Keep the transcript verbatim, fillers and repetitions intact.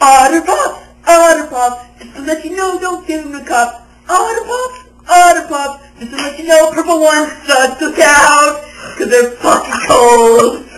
Otter Pops, Otter Pops, just to let you know, don't give him a cup. Otter Pops, Otter Pops, just to let you know, purple ones suck the count, cause they're fucking cold.